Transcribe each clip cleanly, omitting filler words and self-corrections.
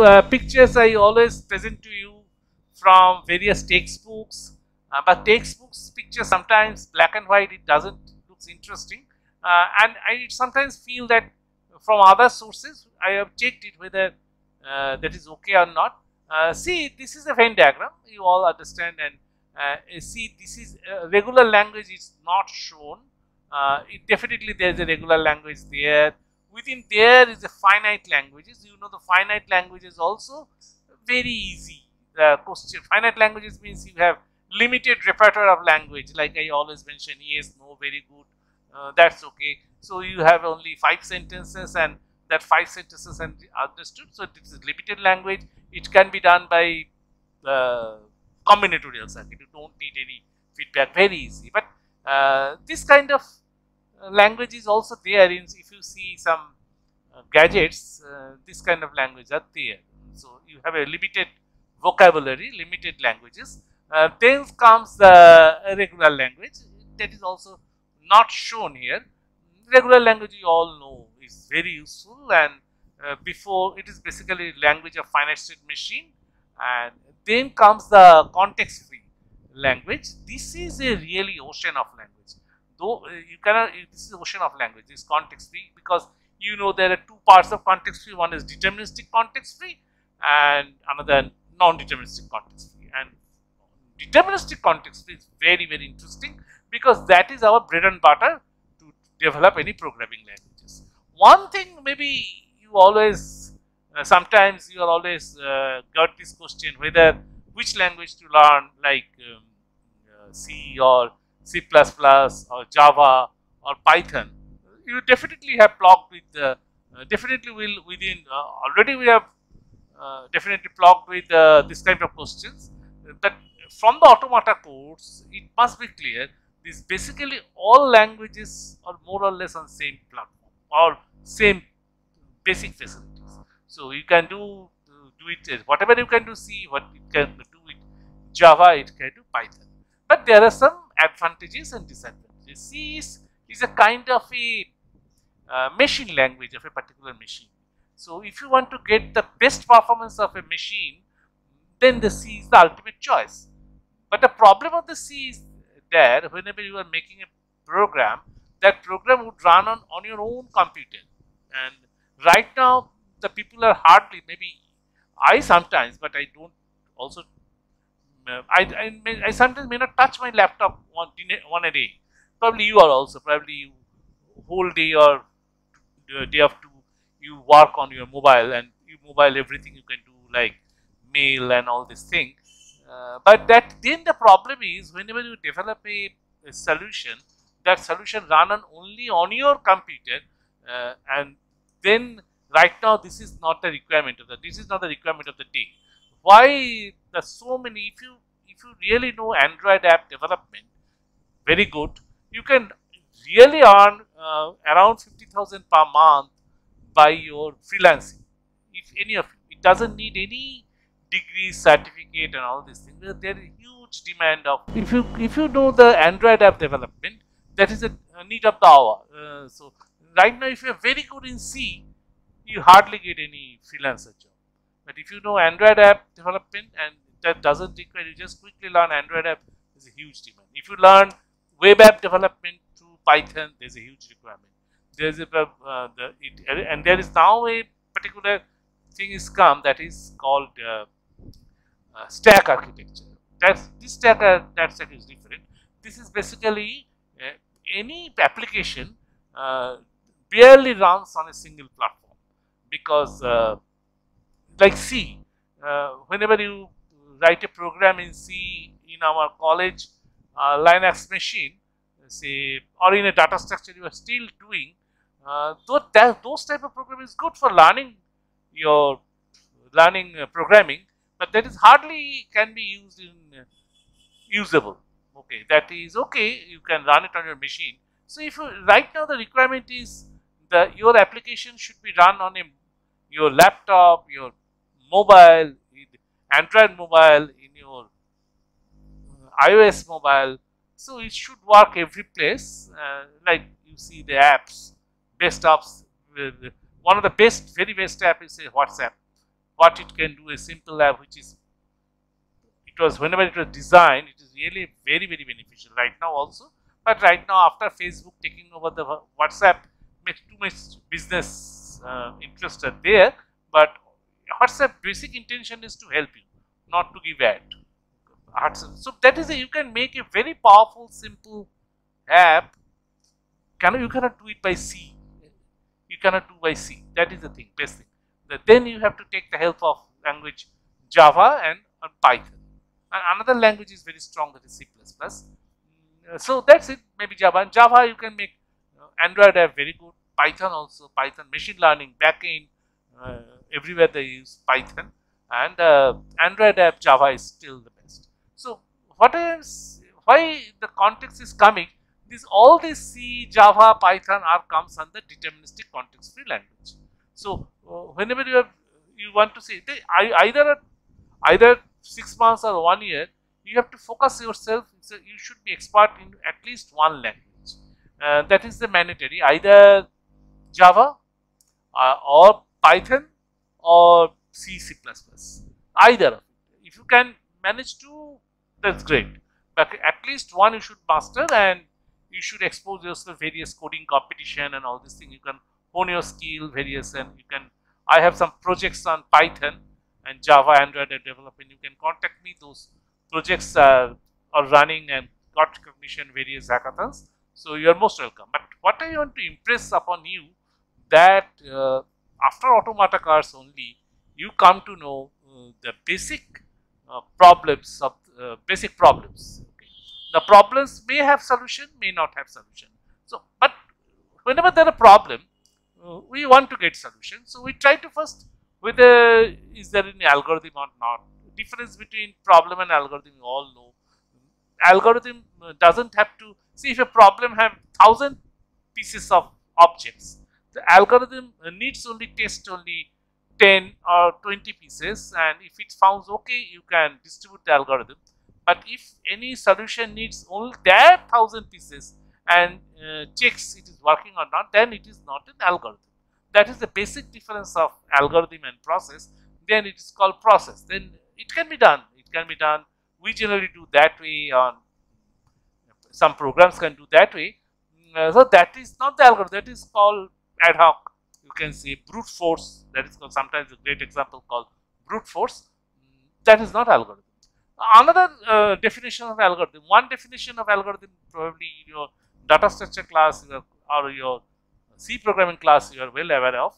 pictures I always present to you from various textbooks, but textbooks picture sometimes black and white, it doesn't looks interesting, and I sometimes feel that from other sources I have checked it whether that is okay or not. See, this is a Venn diagram, you all understand, and see, this is regular language is not shown. It definitely there is a regular language there. Within there is a finite languages. You know, the finite languages also very easy. Question finite languages means you have limited repertoire of language. Like I always mention, yes, no, very good. That's okay. So you have only 5 sentences, and that 5 sentences and understood. So this is limited language. It can be done by combinatorial circuit. You don't need any feedback. Very easy. But this kind of language is also there in, if you see some gadgets, this kind of language are there. So you have a limited vocabulary, limited languages. Then comes the regular language, that is also not shown here. Regular language you all know is very useful, and before it is basically language of finite state machine, and then comes the context free language. This is a really ocean of language. Though you cannot, this is ocean of language, this context free, because you know there are 2 parts of context free. One is deterministic context free and another non-deterministic context free. And deterministic context free is very, very interesting, because that is our bread and butter to develop any programming languages. One thing maybe you always, sometimes you are always got this question whether which language to learn, like C or C++ or Java or Python. You definitely have plugged with the, definitely will within, already we have definitely plugged with this kind of questions. But from the automata course, it must be clear, this basically all languages are more or less on same platform or same basic facilities. So you can do it, whatever you can do C, what you can do with Java, it can do Python. But there are some advantages and disadvantages. C is a kind of a machine language of a particular machine. So if you want to get the best performance of a machine, then the C is the ultimate choice. But the problem of the C is there, whenever you are making a program, that program would run on your own computer. And right now, the people are hardly, maybe I sometimes, but I don't also, I sometimes may not touch my laptop one a day. Probably you are also, probably you whole day or day of 2, you work on your mobile, and you mobile everything you can do, like mail and all this thing. But that then the problem is, whenever you develop a solution, that solution run only on your computer, and then right now this is not the requirement of this is not the requirement of the day. Why there's so many? If you really know Android app development, very good. You can really earn around 50,000 per month by your freelancing. If any of you, it doesn't need any degree, certificate, and all these things. There is huge demand of. If you know the Android app development, that is a need of the hour. So right now, if you are very good in C, you hardly get any freelancer job. But if you know Android app development, and that doesn't require, you just quickly learn Android app, there's a huge demand. If you learn web app development through Python, there's a huge requirement. There's a and there is now a particular thing is come that is called stack architecture. This stack is different. This is basically any application barely runs on a single platform, because like C, whenever you write a program in C in our college Linux machine, say, or in a data structure you are still doing, those type of program is good for learning programming, but that is hardly can be used in usable. Okay, that is okay. You can run it on your machine. So if you right now the requirement is your application should be run on your laptop, your mobile, Android mobile, in your iOS mobile. So it should work every place. Like you see the apps, best apps. One of the best, very best app is WhatsApp. what it can do, a simple app which is, it was whenever it was designed, it is really very, very beneficial right now also. But right now, after Facebook taking over the WhatsApp, makes too much business interest are there. But WhatsApp basic intention is to help you, not to give ad. So that is you can make a very powerful, simple app. You cannot do it by C. You cannot do by C. That is the thing, best thing. Then you have to take the help of language Java and Python. And another language is very strong, that is C++. So that's it. Maybe Java. And Java you can make Android app very good. Python also. Python machine learning backend. Everywhere they use Python. And Android app Java is still the best. So why the context is coming? All these C, Java, Python comes under deterministic context free language. So whenever you want to say either 6 months or 1 year, you have to focus yourself. So you should be expert in at least one language. That is the mandatory, either Java or Python or C, C++. Either of it. If you can manage to, that's great. But at least one you should master, and you should expose yourself to various coding competition and all these things. You can hone your skill various, and you can. I have some projects on Python and Java, Android development. You can contact me. Those projects are running and got recognition various hackathons. So you are most welcome. But what I want to impress upon you that after Automata Cars only, you come to know the basic problems of basic problems. Okay. The problems may have solution, may not have solution. So, but whenever there is a problem, we want to get solution. So we try to first whether is there any algorithm or not. Difference between problem and algorithm you all know. Algorithm doesn't have to see if a problem have 1,000 pieces of objects. The algorithm needs only test only 10 or 20 pieces, and if it founds okay, you can distribute the algorithm. But if any solution needs only that 1,000 pieces and checks it is working or not, then it is not an algorithm. That is the basic difference of algorithm and process. Then it is called process. Then it can be done. It can be done. We generally do that way. On some programs can do that way. So that is not the algorithm. That is called ad hoc. You can say brute force. That is called sometimes a great example called brute force. That is not algorithm. Another definition of algorithm. One definition of algorithm probably your data structure class or your C programming class you are well aware of.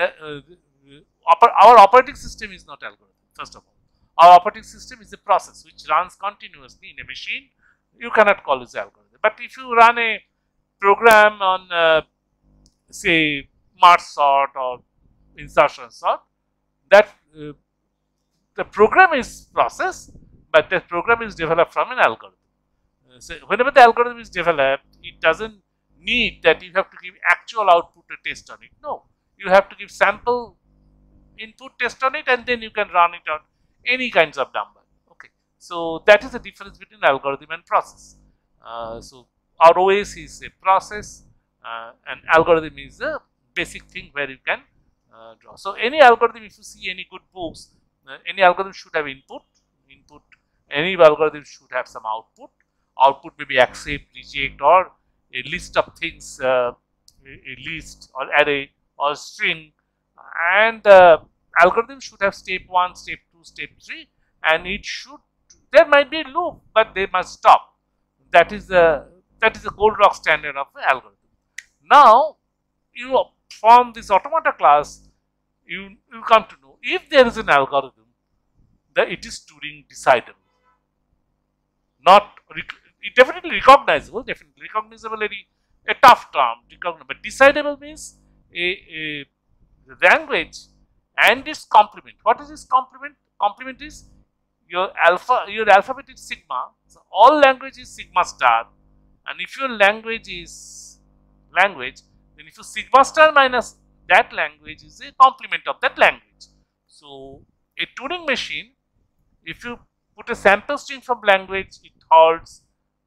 Our operating system is not algorithm. First of all, our operating system is a process which runs continuously in a machine. You cannot call it algorithm. But if you run a program on say merge sort or insertion sort, that the program is process, but the program is developed from an algorithm. So whenever the algorithm is developed, it doesn't need that you have to give actual output to test on it. No, you have to give sample input test on it, and then you can run it on any kinds of number. Okay, so that is the difference between algorithm and process. So our OS is a process, and algorithm is a basic thing where you can draw. So any algorithm, if you see any good books, any algorithm should have input. Any algorithm should have some output. Output may be accept, reject, or a list of things, a list or array or string, and algorithm should have step 1, step 2, step 3, and it should. There might be a loop, but they must stop. That is the Goldilocks standard of the algorithm. Now you from this automata class, you come to know if there is an algorithm, that it is Turing decidable. Not definitely recognizable, a tough term, but decidable means a language and its complement. What is its complement? Complement is your alphabet is sigma. So all language is sigma star, and if your language is language, then if you sigma star minus that language is a complement of that language. So a Turing machine, if you put a sample string from language, it halts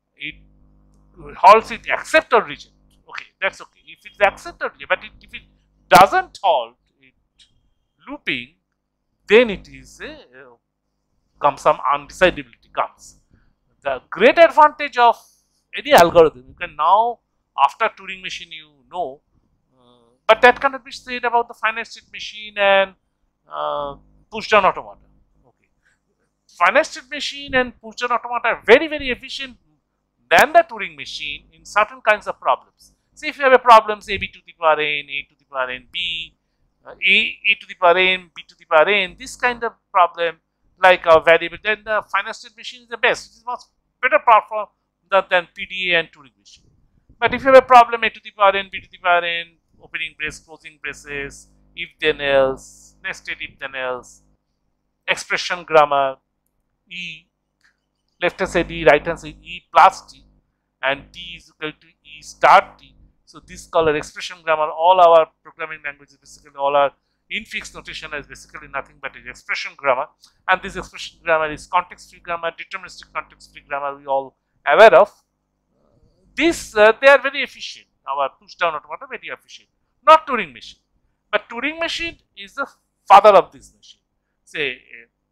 it accept or reject. Okay, that's okay. If it's accept or reject, but if it doesn't halt it looping, then it is comes some undecidability comes. The great advantage of any algorithm, you can now, after Turing machine, you know, but that cannot be said about the finite state machine and push down automata. Okay, finite state machine and push down automata are very, very efficient than the Turing machine in certain kinds of problems. Say if you have a problem, say b to the power n, a to the power n, b, a to the power n, b to the power n, this kind of problem, like a variable, then the finite state machine is the best. It is much better platform than PDA and Turing machine. But if you have a problem, a to the power n, b to the power n, opening brace, closing braces, if then else, nested if then else, expression grammar, E, left hand side E, right hand side E plus T, and T is equal to E star T. So this color expression grammar, all our programming languages, basically all our infix notation is basically nothing but an expression grammar, and this expression grammar is context-free grammar, deterministic context-free grammar we all aware of. This they are very efficient. Our push-down automata very efficient. Not Turing machine, but Turing machine is the father of this machine. Say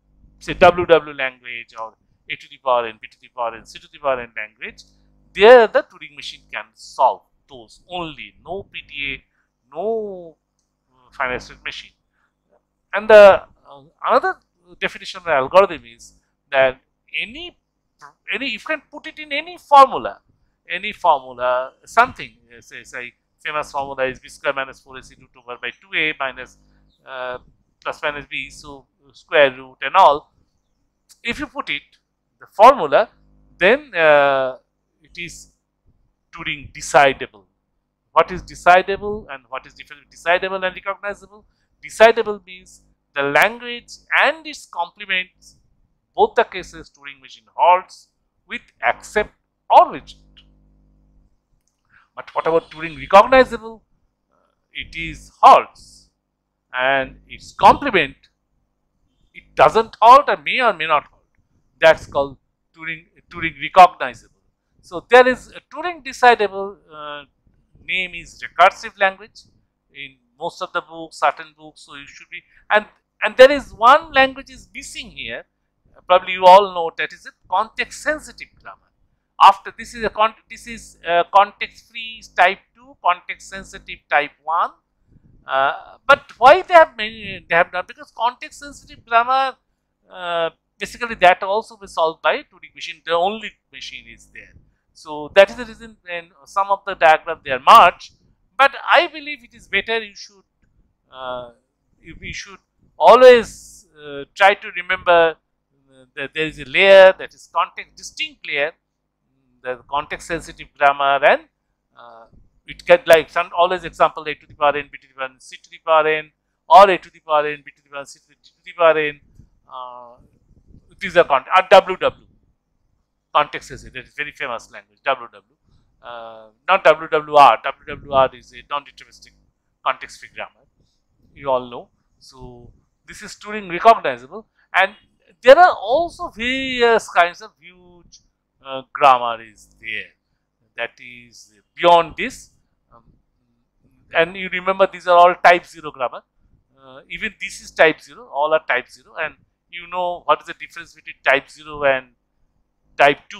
WW language or a to the power n, b to the power n, c to the power n language. There the Turing machine can solve those only. No PDA, no finite state machine. And the another definition of the algorithm is that any you can put it in any formula, something. Say famous formula is b square minus 4ac root over by 2a minus plus minus b, so square root and all. If you put it the formula, then it is Turing decidable. What is decidable and what is different? Decidable and recognizable. Decidable means the language and its complements, both the cases Turing machine halts with accept or reject. But what about Turing recognizable? It is halts, and its complement, it doesn't halt or may not halt. That's called Turing recognizable. So there is a Turing decidable name is recursive language in most of the books, certain books. So you should be, and there is one language is missing here. Probably you all know, that is a context sensitive grammar. After this is context free type 2, context sensitive type 1. But why they have done? Because context sensitive grammar basically that also be solved by Turing machine. The only machine is there. So that is the reason when some of the diagrams they are merged. But I believe it is better you should always try to remember that there is a layer that is distinct layer, the context sensitive grammar, and it can, like some always example, a to the power n, b to the power n, c to the power n, or a to the power n, b to the power n, c to the power n. These are WW. Context sensitive, that is very famous language, WW. Not WWR. WWR is a non-deterministic context-free grammar. You all know. So this is Turing recognizable, and there are also various kinds of huge grammar is there. That is beyond this, and you remember these are all type 0 grammar. Even this is type 0. All are type 0, and you know what is the difference between type 0 and type 2.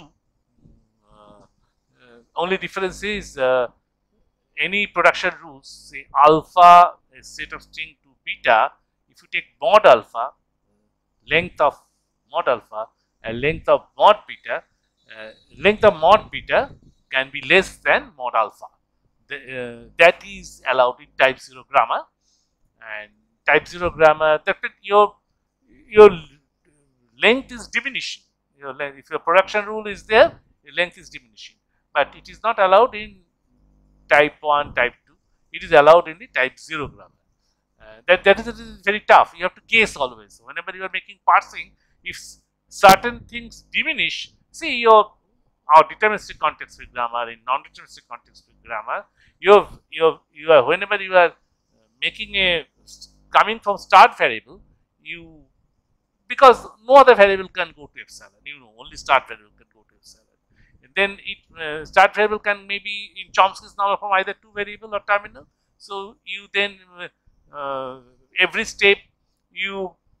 Only difference is any production rules, say alpha, a set of string to beta. If you take mod alpha, length of mod alpha and length of mod beta, can be less than mod alpha. That is allowed in type 0 grammar. And type 0 grammar, that your length is diminishing. If your production rule is there, your length is diminishing. But it is not allowed in type 1, type 2. It is allowed in the type 0 grammar. That is very tough. You have to guess always. Whenever you are making parsing, if certain things diminish, see our deterministic context-free grammar, in non-deterministic context-free grammar, whenever you are making coming from start variable, because no other variable can go to epsilon, only start variable can go to epsilon. And then start variable can maybe in Chomsky's number form either 2 variable or terminal. So you then every step you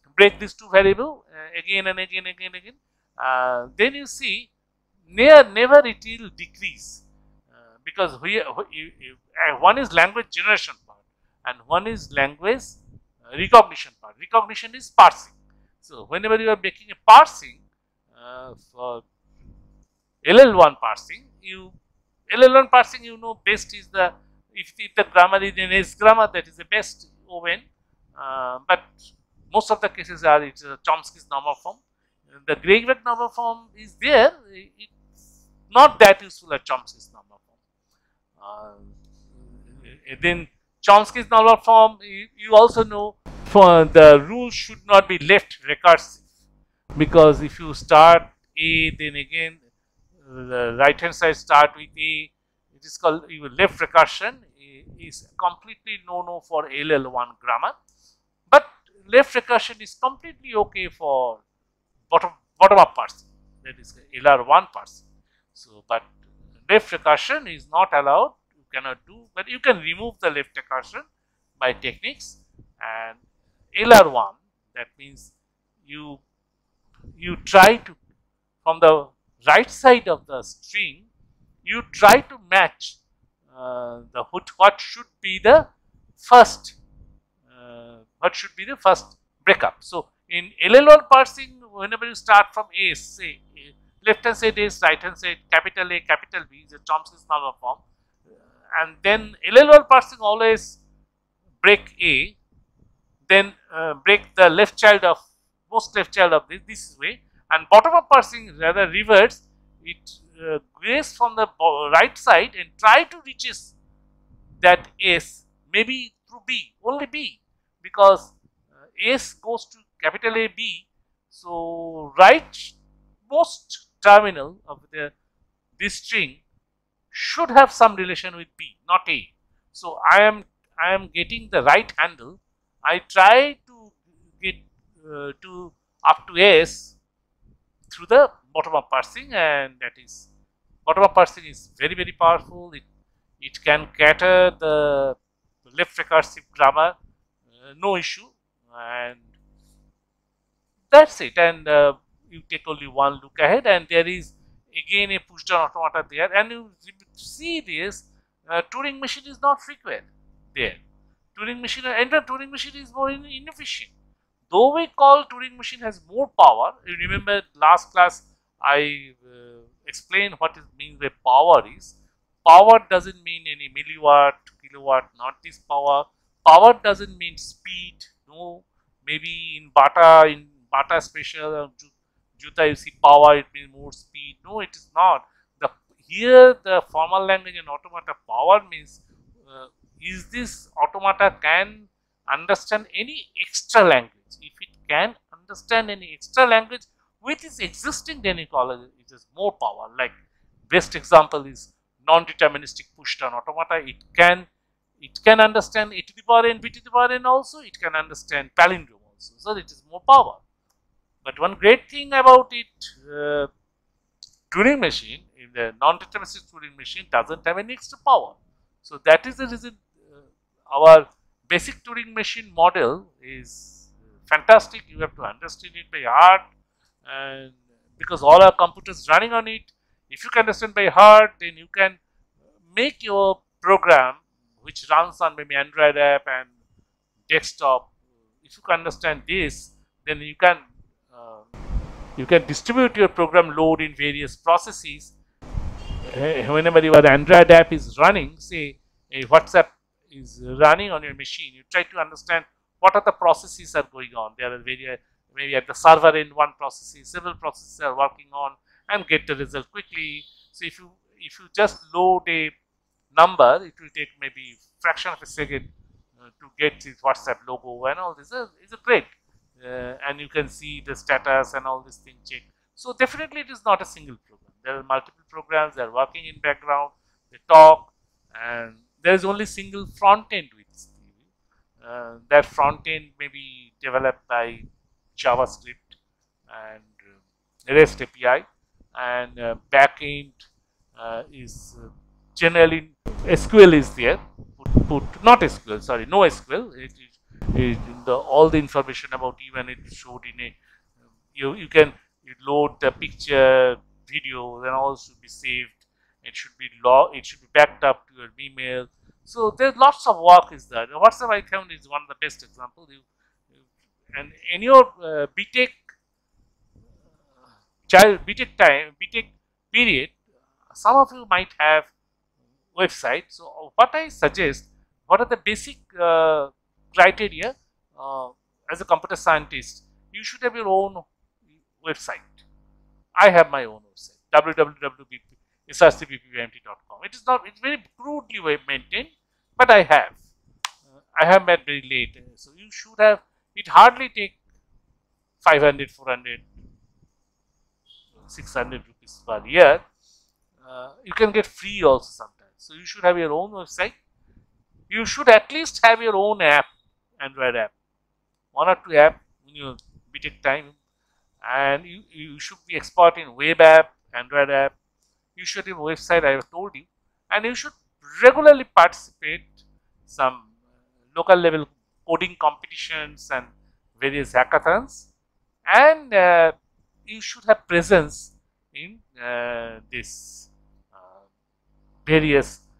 break these two variables again and again, then you see never it will decrease, because one is language generation part and one is language recognition part. Recognition is parsing. So whenever you are making a parsing for LL1 parsing, LL1 parsing, you know, best is the, if the grammar is an S grammar, that is the best ON, but most of the cases are it's Chomsky's normal form. The Greg-Beck normal form is there, it's not that useful as Chomsky's normal form. Then Chomsky's normal form, you also know, for the rule should not be left recursive, because if you start A, then again the right hand side start with A, it is called left recursion is completely no for LL1 grammar, but left recursion is completely okay for bottom up parsing, that is LR1 parsing. So, but left recursion is not allowed, you cannot do, but you can remove the left recursion by techniques. And LR1, that means you try to, from the right side of the string, you try to match what should be the first breakup. So in LL1 parsing, whenever you start from A, say left hand side is right hand side, capital A, capital B is a Chomsky's normal form, and then LL1 parsing always break A, then break the left child of this way, and bottom up parsing rather reverse, it grays from the right side and try to reaches that S, maybe through B, only B, because S goes to capital A, B. So rightmost terminal of this string should have some relation with B, not A. So I am getting the right handle. I try to get up to S through the bottom up parsing, and that is, bottom up parsing is very powerful. It can cater the left recursive grammar, no issue, and that's it. And you take only one look ahead, and there is again a push down automata there, and you see this Turing machine is not required there. Turing machine, entire Turing machine is more inefficient. Though we call Turing machine has more power, you remember last class I explained what it means by power is. Power doesn't mean any milliwatt, kilowatt, not this power. Power doesn't mean speed, no. Maybe in Bata special or Juta you see power, it means more speed. No, it is not. Here the formal language and automata power means is this automata can understand any extra language. If it can understand any extra language with its existing, then it is more power. Like best example is non-deterministic push-down automata. It can understand a to the power n, b to the power n also. It can understand palindrome also. So it is more power. But one great thing about it, Turing machine, in the non-deterministic Turing machine, doesn't have any extra power. So that is the reason our basic Turing machine model is fantastic. You have to understand it by heart, and because all our computers running on it, if you can understand by heart, then you can make your program which runs on maybe Android app and desktop. If you can understand this, then you can distribute your program load in various processes. Whenever your Android app is running, say a WhatsApp is running on your machine, you try to understand what are the processes are going on. There are maybe at the server end one processes, several processes are working on, and get the result quickly. So if you just load a number, it will take maybe fraction of a second to get this WhatsApp logo and all this is great, and you can see the status and all this thing check. So definitely it is not a single program. There are multiple programs, they are working in background, they talk, and there is only single front end with CV. That front end may be developed by JavaScript and REST API, and back end is generally SQL is there. Not SQL, sorry, no SQL. all the information about you, and it showed in a you can load the picture, video, then all should be saved. It should be backed up to your email. So there's lots of work is there. WhatsApp I found is one of the best examples. And in your BTech BTech period, some of you might have website. So what I suggest, what are the basic criteria as a computer scientist? You should have your own website. I have my own website, www.srcppmt.com. It is not, it's very crudely maintained, but I have. I have met very late. So you should have, it hardly take 500, 400, 600 rupees per year. You can get free also sometimes. So you should have your own website. You should at least have your own app, Android app, 1 or 2 app in your BTech time. And you should be expert in web app, Android app. You should have a website, I have told you. And you should regularly participate some local level coding competitions and various hackathons. And you should have presence in this various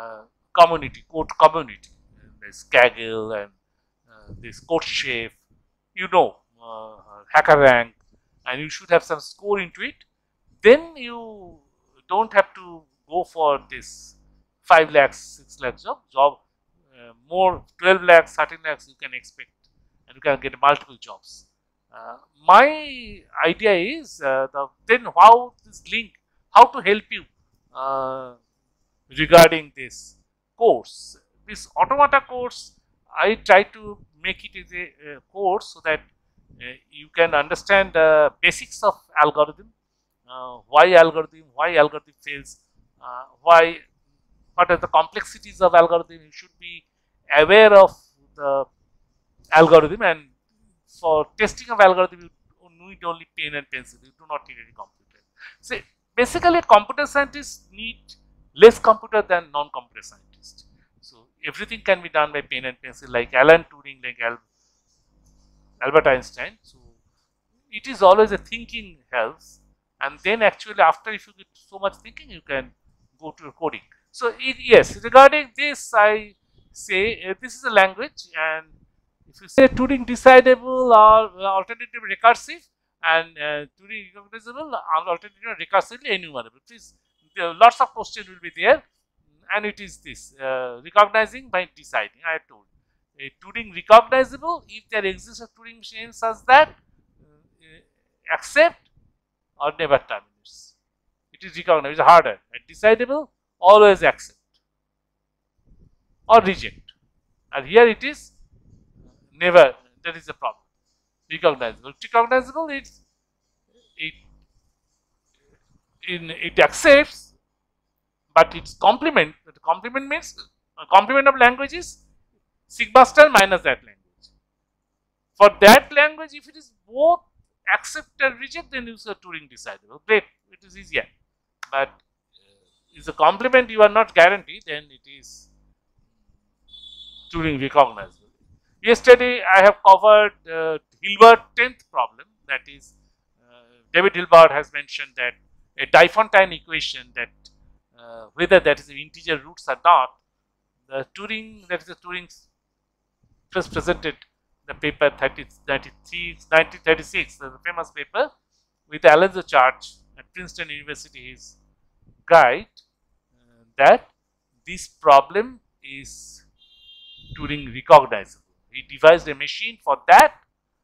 code community. There's Kaggle and this CodeChef, HackerRank, and you should have some score into it. Then you don't have to go for this 5 lakhs, 6 lakhs job. More 12 lakhs, 13 lakhs you can expect, and you can get multiple jobs. My idea is then how this link, how to help you regarding this course. This automata course, I try to make it as a course so that you can understand the basics of algorithm, why algorithm fails, what are the complexities of algorithm. You should be aware of the algorithm, and for testing of algorithm you need only pen and pencil. You do not need any computer. So basically, computer scientists need less computer than non-computer scientists. So everything can be done by pen and pencil, like Alan Turing, like Albert Einstein. So it is always a thinking helps, and then actually after, if you get so much thinking, you can go to coding. So yes, regarding this, I say this is a language, and if you say Turing decidable or alternative recursive, and Turing recognizable or alternative recursively enumerable, please, lots of questions will be there, and it is this recognizing by deciding. I told a Turing recognizable if there exists a Turing machine such that accept or never terminates. It is recognized, it is harder. And decidable, always accept or reject. And here it is never, that is the problem. Recognizable. Recognizable, it accepts, but its complement. The complement means complement of language is sigma star minus that language. For that language, if it is both accept and reject, then you say Turing decidable. Great, it is easier. But is a complement you are not guaranteed, then it is Turing recognizable. Yesterday, I have covered Hilbert 10th problem. That is, David Hilbert has mentioned that a Diophantine equation, that whether that is integer roots or not, the Turing, that is the Turing first presented the paper 1936, the famous paper with Alonzo Church at Princeton University, his guide, that this problem is Turing recognizable. He devised a machine for that.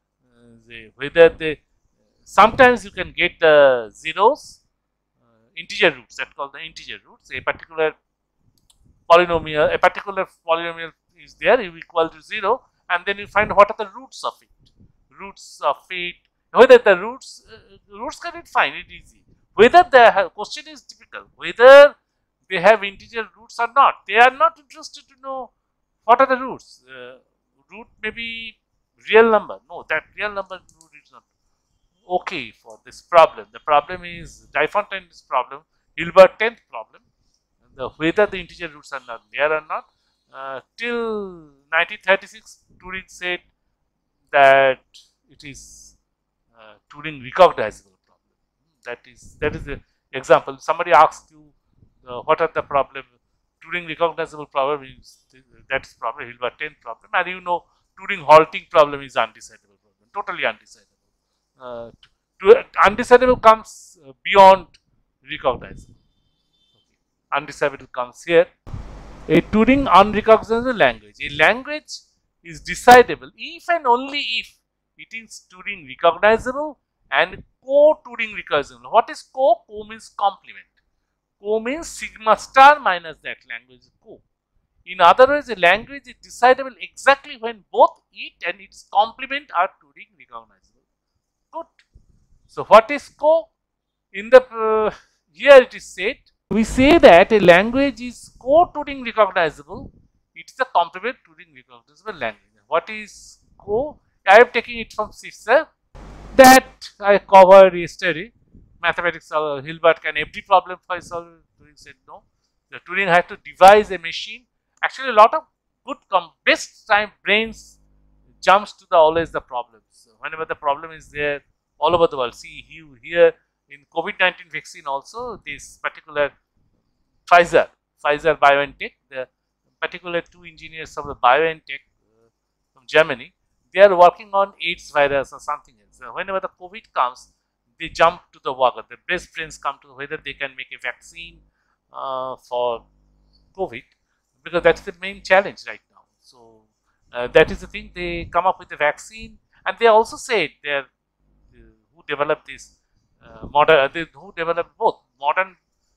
Sometimes you can get the zeros, integer roots, that called the integer roots. A particular polynomial is there, is equal to 0, and then you find what are the roots of it. Whether the roots can be fine, it is easy. Whether the question is difficult, whether they have integer roots or not. They are not interested to know what are the roots. Root may be real number. No, that real number root is not okay for this problem. The problem is Diophantine's problem, Hilbert 10th problem. Whether the integer roots are not there or not. Till 1936, Turing said that it is Turing recognizable problem. That is the example. Somebody asks you what are the problem. Turing recognizable problem is that is problem Hilbert 10 problem, and you know Turing halting problem is undecidable problem, totally undecidable. Undecidable comes beyond recognizable. Okay. Undecidable comes here. A Turing unrecognizable language. A language is decidable if and only if it is Turing recognizable and co-Turing recognizable. What is co? Co means complement. Co means sigma star minus that language co. In other words, a language is decidable exactly when both it and its complement are Turing recognizable. Good. So, what is co? In the here it is said, we say that a language is co-Turing recognizable. It is a complement Turing recognizable language. What is co? I am taking it from Sisser that I covered yesterday. Mathematics Hilbert can every problem for solve. Turing said no. The Turing had to devise a machine. Actually, a lot of good best time brains jumps to the always the problems. So whenever the problem is there all over the world. See here in COVID-19 vaccine also this particular Pfizer BioNTech, the particular two engineers of the BioNTech from Germany, they are working on AIDS virus or something else. So whenever the COVID comes, they jump to the work. The best brains come to whether they can make a vaccine for COVID, because that's the main challenge right now. So that is the thing. They come up with the vaccine, and they also said they're who developed this who developed both modern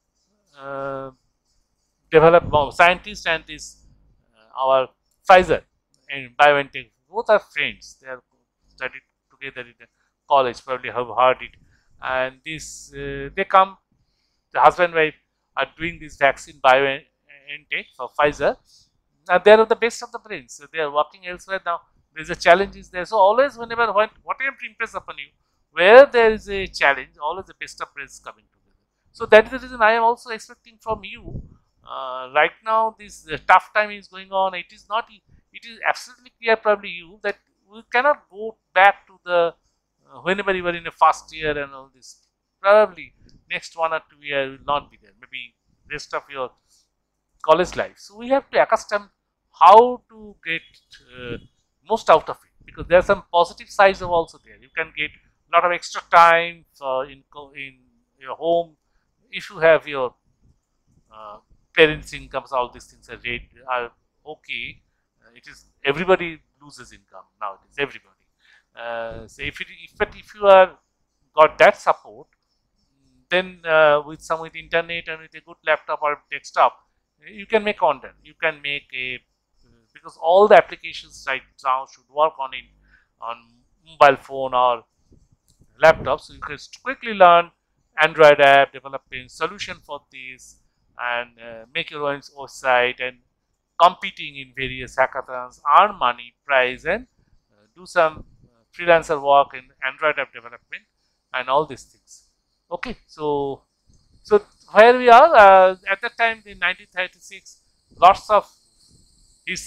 developed scientists and this our Pfizer and BioNTech, both are friends. They are studied together in the college, probably have heard it, and this they come, the husband and wife are doing this vaccine BioNTech for Pfizer, and they are the best of the brains. So they are working elsewhere now. There is a challenge is there. So always whenever what I am to impress upon you, where there is a challenge, always the best of brains coming together. So that is the reason I am also expecting from you. Right now, this tough time is going on. It is not. It is absolutely clear, probably you, that we cannot go back to the whenever you were in a first year and all this. Probably next 1 or 2 years will not be there. Maybe rest of your college life. So we have to accustom how to get most out of it, because there are some positive sides of also there. You can get a lot of extra time in your home if you have your parents' incomes. All these things are okay. It is everybody loses income nowadays. Everybody. So if you are got that support, then with internet and with a good laptop or desktop, you can make content. You can make a because all the applications right now should work on mobile phone or laptop. So you can quickly learn Android app, develop a solution for this, and make your own website and competing in various hackathons, earn money, prize, and do some freelancer work in Android app development and all these things. Okay, so where we are at that time in 1936, lots of his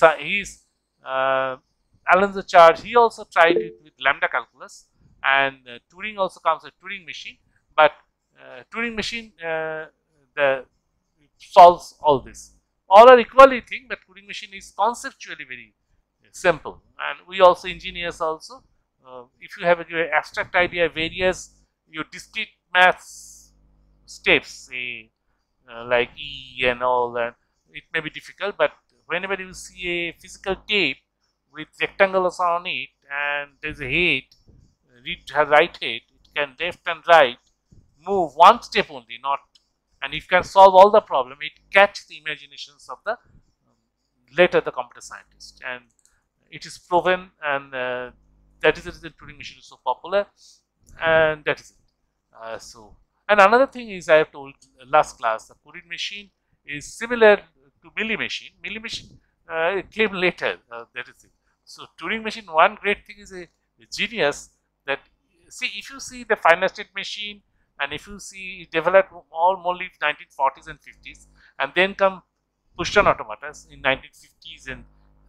Alonzo Charge, he also tried it with lambda calculus, and Turing also comes with Turing machine, but Turing machine solves all this. All are equally thing, but Turing machine is conceptually very simple, and we also engineers also, if you have a abstract idea, various your discrete maths steps, say like E and all that, it may be difficult, but whenever you see a physical tape with rectangles on it and there is a head, right head, it can left and right move one step only, not, and if you can solve all the problem, it catch the imaginations of the later the computer scientist, and it is proven, and that is the reason Turing machine is so popular, and that is it. And another thing is, I have told last class, the Turing machine is similar to Milli machine. Milli machine came later. That is it. So Turing machine, one great thing is a genius that, see, if you see the final state machine, and if you see it developed all only 1940s and 50s, and then come push-on automatas in 1950s and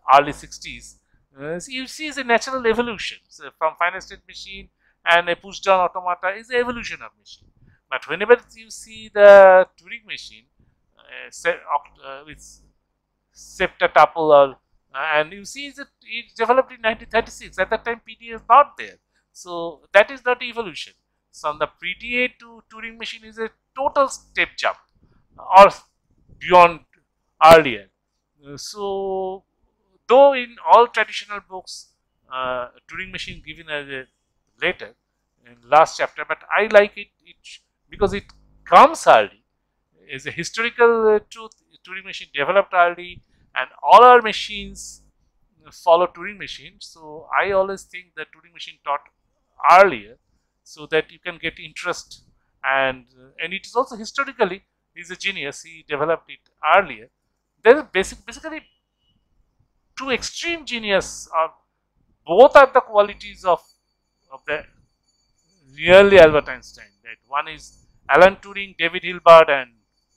early 60s, so you see is a natural evolution. So from finite state machine and a push down automata is the evolution of machine. But whenever you see the Turing machine with septa tuple, or and you see that it developed in 1936. At that time, PDA is not there, so that is not evolution. So from the PDA to Turing machine is a total step jump, or beyond earlier. So though in all traditional books, Turing machine given as a later in last chapter, but I like it because it comes early. Is a historical truth. Turing machine developed early, and all our machines follow Turing machine. So I always think that Turing machine taught earlier, so that you can get interest, and it is also historically he's a genius. He developed it earlier. There is basically two extreme genius. Both are the qualities of the really Albert Einstein. Right? One is Alan Turing, David Hilbert, and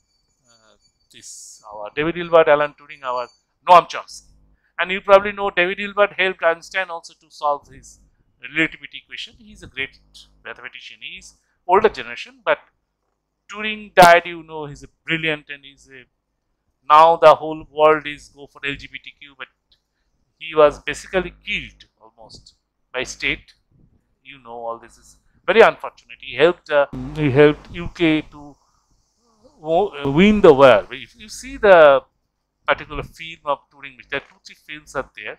our David Hilbert, Alan Turing, our Noam Chomsky. And you probably know David Hilbert helped Einstein also to solve his relativity equation. He is a great mathematician. He is older generation, but Turing died. You know, he's a brilliant, and now the whole world is go for LGBTQ, but he was basically killed almost by state. You know, all this is very unfortunate. He helped UK to win the war. If you see the particular film of Turing, there are 2-3 films are there.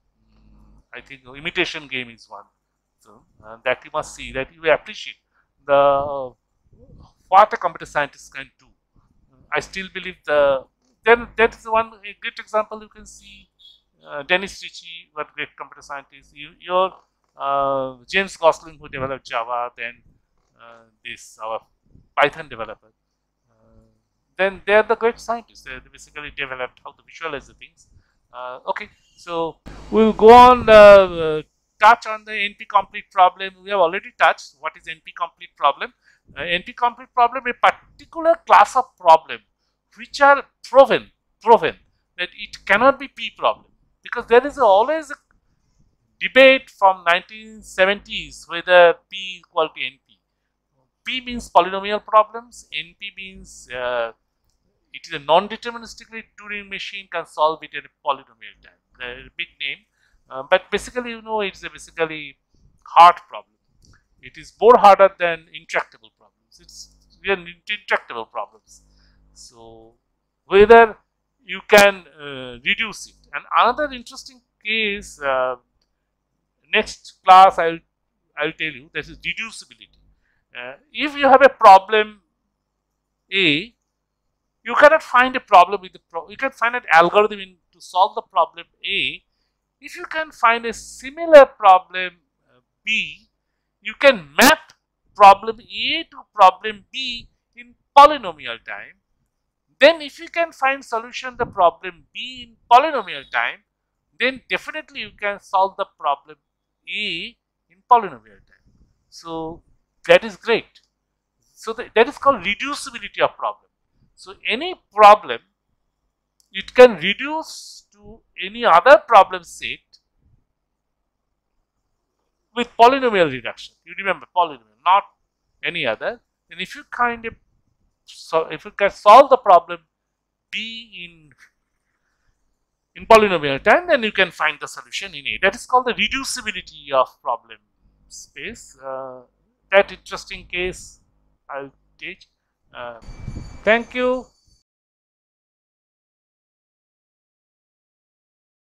I think Imitation Game is one. So that you must see, that you appreciate what a computer scientist can do. I still believe then that is one a great example. You can see Dennis Ritchie, what great computer scientist. Your James Gosling, who developed Java, then this our Python developer. Then they are the great scientists. They basically developed how to visualize the things. Okay, so we'll go on touch on the NP-complete problem. We have already touched what is NP-complete problem. NP-complete problem, a particular class of problem which are proven that it cannot be P problem, because there is always a debate from 1970s whether P equal to NP. P means polynomial problems. NP means it is a non-deterministically Turing machine can solve it at a polynomial time. A big name, but basically, you know, it's a basically hard problem. It is more harder than intractable problems. It's real intractable problems. So whether you can reduce it. And another interesting case, next class I'll tell you, this is reducibility. If you have a problem A, you cannot find a problem with you can find an algorithm to solve the problem A. If you can find a similar problem B, you can map problem A to problem B in polynomial time. Then if you can find solution the problem B in polynomial time, then definitely you can solve the problem A in polynomial time. So that is great. So that is called reducibility of problem. So any problem, it can reduce to any other problem set with polynomial reduction. You remember polynomial, not any other. And if you if you can solve the problem B in polynomial time, then you can find the solution in A. That is called the reducibility of problem space. That interesting case I'll teach. Thank you.